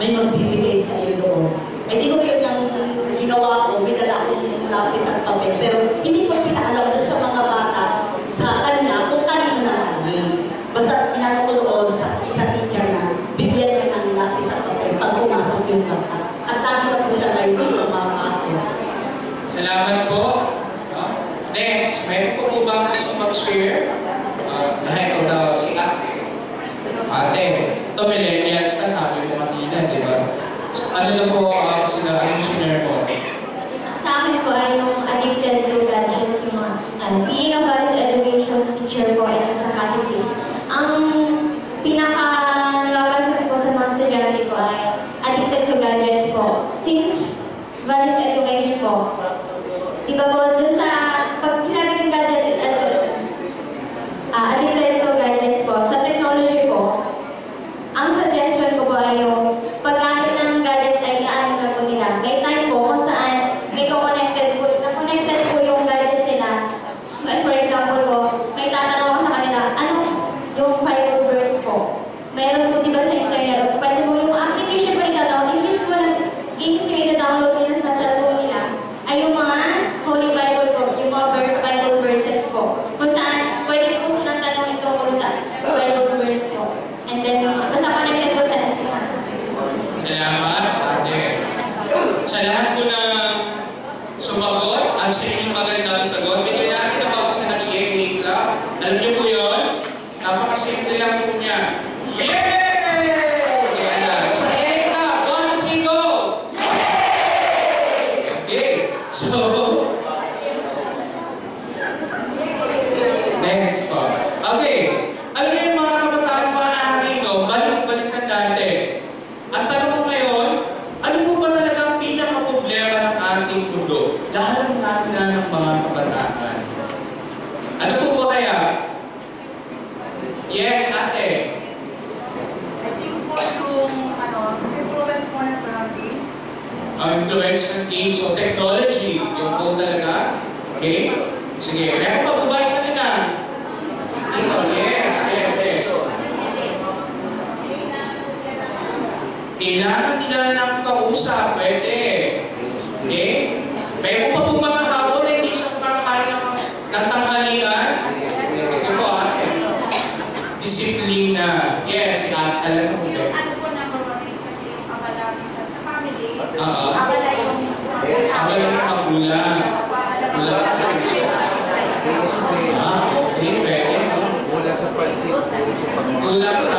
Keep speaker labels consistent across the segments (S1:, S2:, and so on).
S1: may magbibigay sa iyo doon. Eh di ko yun ang ginawa ko, binala akong lapis at papel, pero hindi ko pinaalam doon sa mga bata sa kanya kung kanino nanggaling. Basta inano ko doon sa teacher na bigyan niya ng lapis at papel pag pumasok yung bata. At lagi na po siya ngayon sa mga kaso.
S2: Salamat po. Next, meron po po ba gusto mag-share? Ito daw si ate. Ate, ito millennials ka, sabi mo kanina, di ba? Ano na po sila, anong share mo?
S3: Sa akin po ay yung addicted to gadgets, yung being a values education teacher po ay sa catechism. Ang pinaka-nawapansin ko sa mga estudyante ko ay addicted to gadgets po. Since values education po, di ba po, dun sa, pag sinabi ng gadget, addicted to gadgets po, sa technology po, ang suggestion ko po ay yung paggamit ng gadgets ay iaano na po nila. May time po kung saan may connected po yung gadgets nila. For example po, may tatanong ko sa kanila, ano yung Bible verse po? Mayroon po diba sa internet, pwede mo yung application pa nila, imbis ko ng games na download nila sa cellphone nila, ay yung mga Holy Bible po, yung mga Bible verses po. Kung saan, pwede po silang tanongin tungkol sa Bible verse po. And then, basta connected po sa Islam.
S2: Salamat, ate. Sa lahat po na sumagot at sa inyong magandang sagot, bigyan natin na bago sa nag-EA Club. Alam niyo po yun? Napakasimple lang po niya. Yay! Yan lang. Sa EA Club, 1, 2, 3, go! Okay. So, next po. Okay. Alam niyo yung mga kabataan maaari, no? Balik-balikan natin. Ang tanong ko ngayon, ano po ba talaga ang pinaka-problema ng ating mundo? Lalong-lalo na ng mga kabataan. Ano po ba kaya? Yes, ate.
S4: I think po yung influence mo ng surroundings.
S2: Ang influence ng games o technology, yung po talaga. Okay? Sige, meron pa po ba isa nila? Ito, yes. Kailangan nila ng kausap, pwede. Okay? Meron pa po mga hapon na hindi siya makakain ng tanghalian? Sige po, ate. Disiplina. Yes, alam mo ba?
S4: Ano po number one kasi yung abala sa family.
S2: Oo.
S4: Abala yung
S2: Abala yung magulang. Kulang sa pagkain. Okay, pwede.
S5: Kulang sa pansin, kulang sa pagkain.
S2: Kulang sa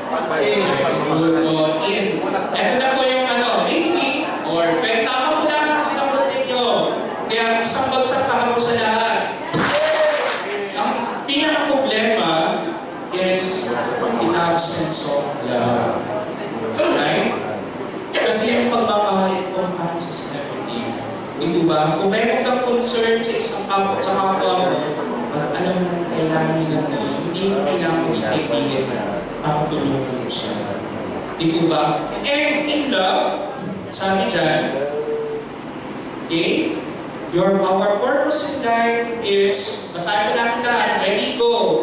S2: pagkain. Ito na po yung maybe, or tama po lang sinagot ninyo. Kaya isang bagsak tama po sa lahat. Ang pinaka-problema is the absence of love. Right? Kasi yung pagmamahal kung mahal sa celebrity. Hindi ba? Kung meron kang concern sa isang kapwa, sa kapwa mo, alam mo na kailangan nila ngayon, hindi mo kailangan mo ikaibigan na makatulungan mo siya. Di po ba? And in love, sabi dyan, okay, our purpose in life is, basahin ko natin lahat, ready, go!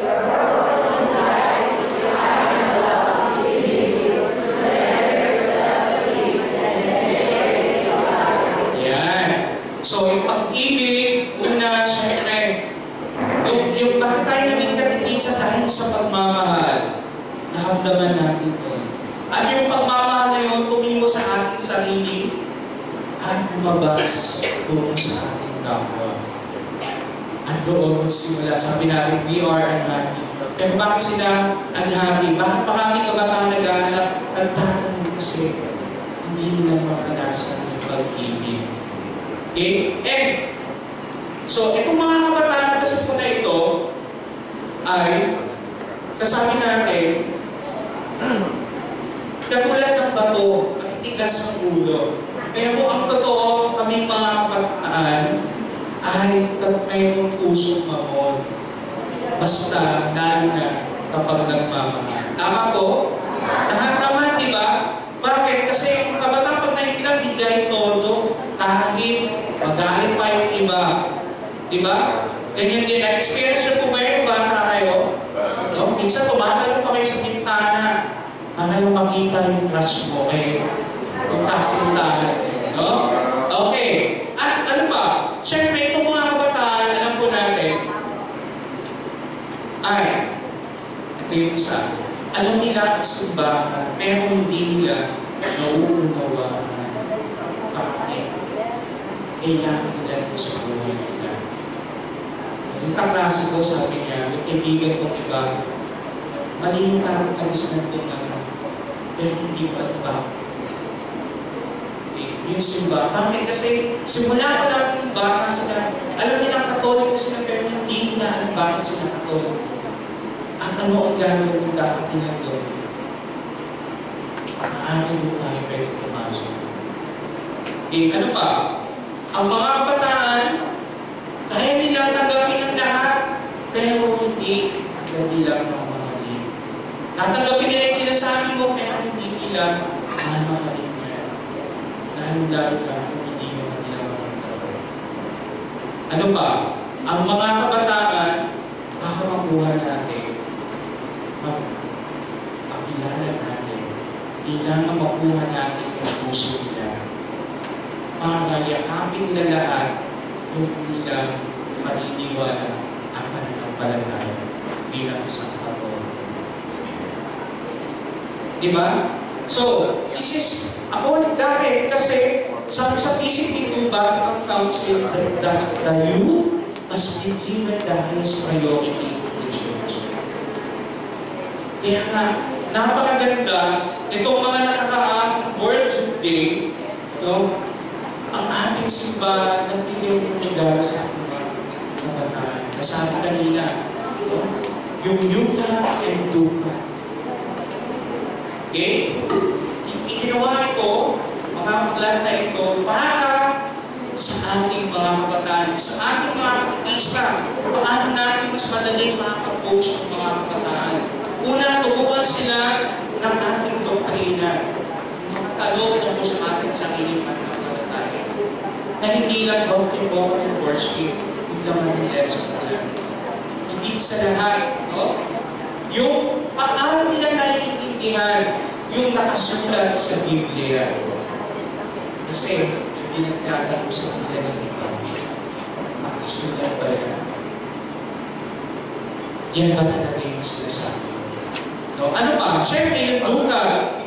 S2: So, yung pag-ibig, una, syempre, yung bakit tayo naging katikisa dahil sa pagmamahal, nahamdaman natin ito. At yung pagmamahal na yun, tumingin mo sa ating sarili, at lumabas doon sa ating kapwa. At doon magsimula, sabi natin, we are unhappy. Pero bakit sila unhappy? Bakit maraming kabataan naghahanap? Nagtatanong kasi, hindi nila makanasan yung pag-ibig. Okay? And, so, itong mga kabataan kasi po na ito ay, kasabi natin, katulad ng bato, matitigas ng ulo. Pero ang totoo, kaming mga kabataan ay mayroong pusong mamon. Basta, lalo na kapag nagmamahal. Tama po? Lahat naman, di ba? Bakit? Kasi yung kabataan pag nakikilang bigay todo, kahit magalit pa yung iba. Di ba? Ganyan din. Na-experience nyo po ba yung bata kayo? No? Minsan tumatayo pa kayo sa bintana Mahal makita yung crush mo kay yung kasintahan. No? Okay. At ano ba? Siyempre, itong mga kabataan, alam po natin, ay, ito yung isa. Alam nila ang simbahan, pero hindi nila nauunawaan. Bakit? Kailangan nila ito sa buhay nila. Yung kaklase ko, sabi niya, yung kaibigan kong iba, mali yung talis ng tungan, pero hindi pa ba? Yung simba. Bakit? Kasi simula pa lang yung bata sila, alam nilang Katoliko sila, pero hindi nila alam bakit sila Katoliko. At ano ang gagawin dapat nila doon? Maaari doon tayo pwede pumasok. Ano pa? Ang mga kabataan, kaya nilang tanggapin ang lahat, pero hindi lang mamahalin. Tatanggapin nila yung sinasabi mo, pero hindi nila mamahalin niya. Lalo lang kung hindi naman nila mamahalin. Ano pa? Ang mga kabataan, baka makuha natin, magpakilala natin, kailangan makuha natin yung puso nila. Para yakapin nila lahat yung nilang paniniwala at pananampalataya bilang isang Katoliko. Diba? So, this is, ako dahil kasi sa PCP2 Vatican Council that the youth must be given the highest priority in the church. Kaya nga, napakaganda itong mga nakakaang World Youth Day, no? Ang ating simbahan nagbigay ng regalo sa ating mga kabataan. Nasabi kanina, no? Yung yuka and duka. Okay? Iginawa ito, mga plan na ito, para sa ating mga kabataan, sa ating mga kapatista, paano natin mas madaling makaka-coach ang mga kabataan. Una, tubuhan sila ng ating doktrina. Mga tanong tungkol sa ating sariling pananampalataya. Na hindi lang doctrine worship, yung laman ng lesson nila. Higit sa lahat, no? Yung paano nila naiintindihan yung nakasulat sa Biblia. Kasi, yung pinagkatapo sa nila ng iba. Nakasulat ba yan? Yan ba talaga yung sinasabi? No? Ano pa? Siyempre, yung duka.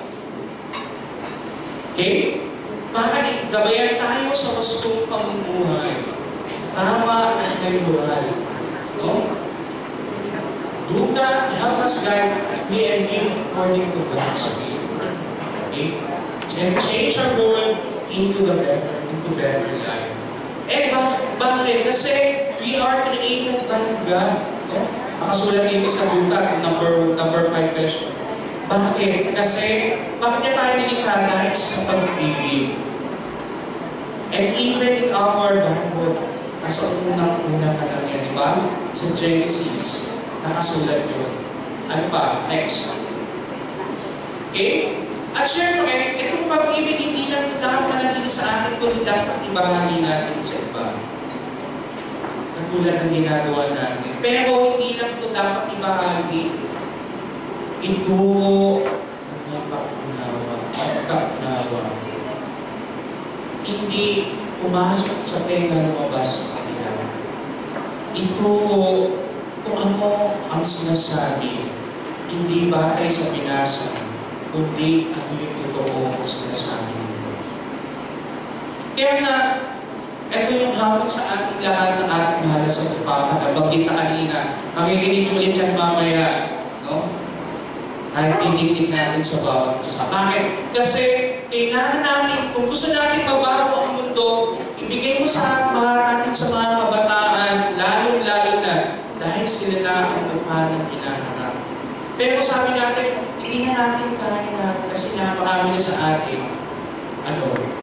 S2: Okay? Para gabayan tayo sa wastong pamumuhay. Tama at natural. No? Duka, help us guide me and you according to God's will. Okay? And change our world into better life. Eh, bakit? Kasi we are created by God. No? Makasulat dito sa duka, number 5 question. Bakit? Kasi, bakit tayo nilikha guys sa pag-ibig? And even in our Bible, nasa unang-una pa lang yan, di ba? Sa Genesis, nakasulat yun. Ano pa? Next. Okay? At syempre, itong pag-ibig hindi lang dapat natin sa atin, kundi dapat ibahagi natin sa iba. Katulad ng ginagawa natin. Pero hindi lang ito dapat ibahagi. Ituro ng pagkaunawa. Hindi pumasok sa tenga lumabas sa kanila. Ituro kung ano ang sinasabi. Hindi batay sa binasa, kundi ano yung totoo ang sinasabi nito. Kaya nga, ito yung hamon sa ating lahat ng ating mahal sa pagpapa. Nabanggit na kanina. Makikinig ulit yan mamaya. No? Kahit tiniktik natin sa bawat isa. Bakit? Kasi kailangan natin, kung gusto natin mabago ang mundo, ibigay mo sa natin sa mga kabataan, lalo-lalo na, dahil sila na ang mukha ng hinaharap. Pero sabi natin, hindi na natin kaya na, kasi nga marami na sa atin, ano,